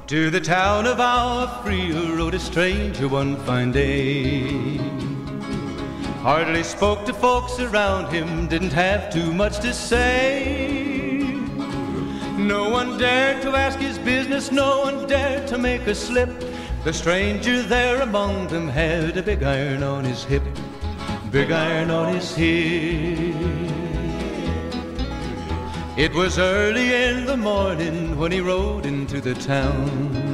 To the town of Agua Fria rode a stranger one fine day. Hardly spoke to folks around him, didn't have too much to say. No one dared to ask his business, no one dared to make a slip. The stranger there among them had a big iron on his hip, big iron on his hip. It was early in the morning when he rode into the town.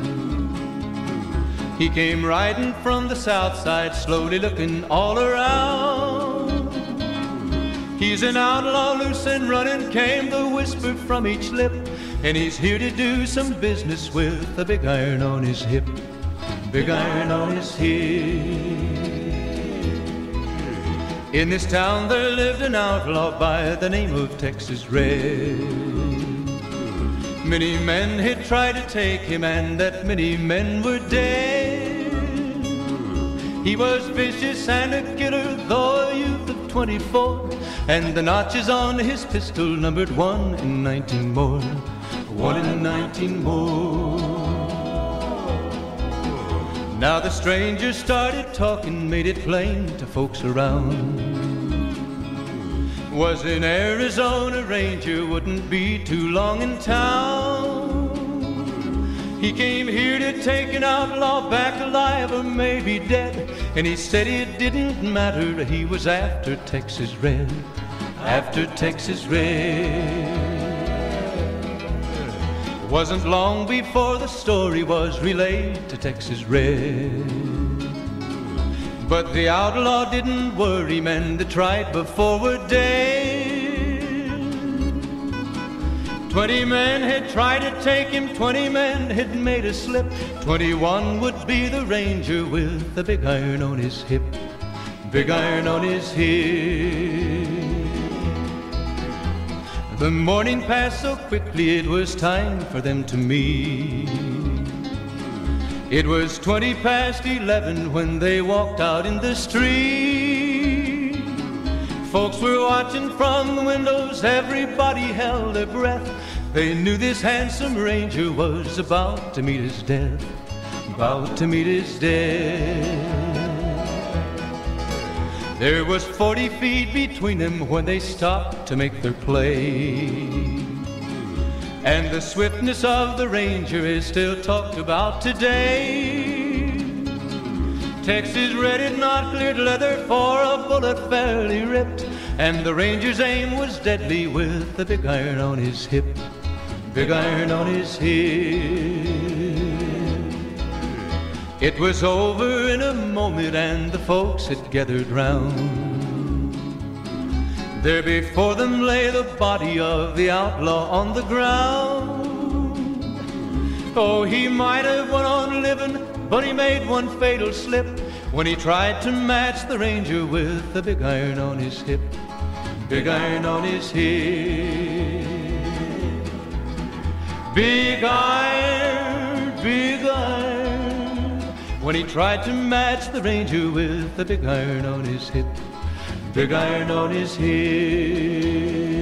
He came riding from the south side, slowly looking all around. He's an outlaw, loose and running, came the whisper from each lip, and he's here to do some business with a big iron on his hip, big iron on his hip. In this town there lived an outlaw by the name of Texas Red. Many men had tried to take him, and that many men were dead. He was vicious and a killer, though a youth of 24, and the notches on his pistol numbered 1 in 19 more, 1 in 19 more. Now the stranger started talking, made it plain to folks around. Was an Arizona ranger, wouldn't be too long in town. He came here to take an outlaw back alive or maybe dead, and he said it didn't matter, he was after Texas Red, after Texas Red. Wasn't long before the story was relayed to Texas Red. But the outlaw didn't worry, men that tried before were dead. 20 men had tried to take him, 20 men had made a slip. 21 would be the ranger with the big iron on his hip, big iron on his hip. The morning passed so quickly, it was time for them to meet. It was 20 past 11 when they walked out in the street. Folks were watching from the windows, everybody held their breath. They knew this handsome ranger was about to meet his death, about to meet his death. There was 40 feet between them when they stopped to make their play. And the swiftness of the ranger is still talked about today. Texas Red had not cleared leather for a bullet fairly ripped, and the ranger's aim was deadly with the big iron on his hip, big iron on his hip. It was over in a moment and the folks had gathered round. There before them lay the body of the outlaw on the ground. Oh, he might have went on living, but he made one fatal slip when he tried to match the ranger with the big iron on his hip, big iron on his hip. Big iron, big iron, when he tried to match the ranger with the big iron on his hip, big iron on his hip.